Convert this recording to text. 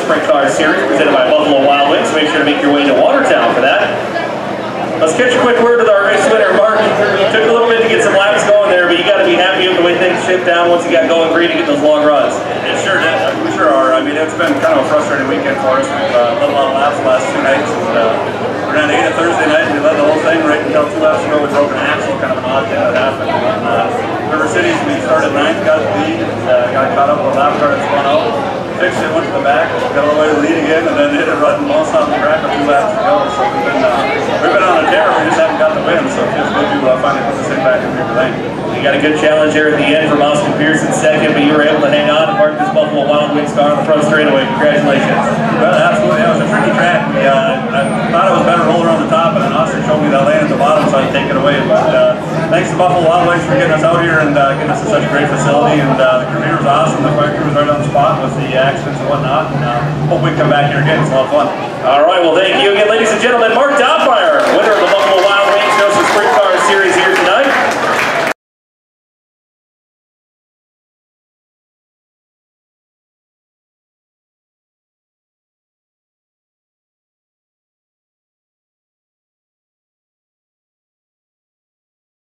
Sprint Car Series presented by Buffalo Wild Wings. Make sure to make your way to Watertown for that. Let's catch a quick word with our race winner, Mark. It took a little bit to get some laps going there, but you got to be happy with the way things shipped down once you got going green to get those long runs. It sure did. We sure are. I mean, it's been kind of a frustrating weekend for us. We've led a lot of laps the last 2 nights. We ran 8 on Thursday night, and we led the whole thing right until 2 laps ago. We broke an axle, kind of an odd thing that happened. And River Cities, we started 9th, got the lead, got caught up with a lap car that spun out. Fixed it, went to the back, got all the way to the lead again, and then hit a rut and bounced off the track with 2 laps to go. So we've been on a tear, we just haven't got the win, so it feels good to finally put this thing back in River Lane. You got a good challenge here at the end from Austin Pearson second, but you were able to hang on and mark this Buffalo Wild Wings car on the front straightaway. Congratulations. Well, absolutely. It was a tricky track. I thought it was better roller on the top, and then Austin showed me that lane at the bottom, so I'd take it away. But thanks to Buffalo Wild Wings for getting us out here and getting us to such a great facility. And the crew here was awesome. The fire crew was right on the spot with the accidents and whatnot. And hope we can come back here again. It's a lot of fun. All right. Well, thank you again, ladies and gentlemen.